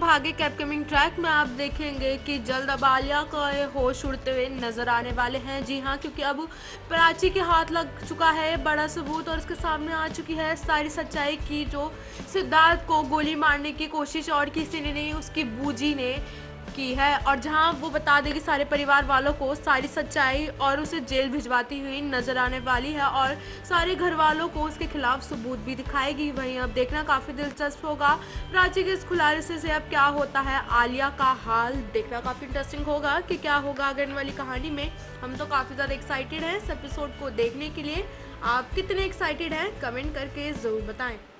भागे के upcoming track में आप देखेंगे कि जल्द अब आलिया का होश उड़ते हुए नजर आने वाले हैं। जी हाँ, क्योंकि अब प्राची के हाथ लग चुका है बड़ा सबूत और उसके सामने आ चुकी है सारी सच्चाई की, जो सिद्धार्थ को गोली मारने की कोशिश और किसी ने नहीं, उसकी बूजी ने की है। और जहां वो बता देगी सारे परिवार वालों को सारी सच्चाई और उसे जेल भिजवाती हुई नजर आने वाली है और सारे घर वालों को उसके खिलाफ सबूत भी दिखाएगी। वहीं अब देखना काफ़ी दिलचस्प होगा प्राची के इस खुलासे से अब क्या होता है। आलिया का हाल देखना काफ़ी इंटरेस्टिंग होगा कि क्या होगा आगे वाली कहानी में। हम तो काफ़ी ज़्यादा एक्साइटेड हैं इस एपिसोड को देखने के लिए। आप कितने एक्साइटेड हैं कमेंट करके ज़रूर बताएं।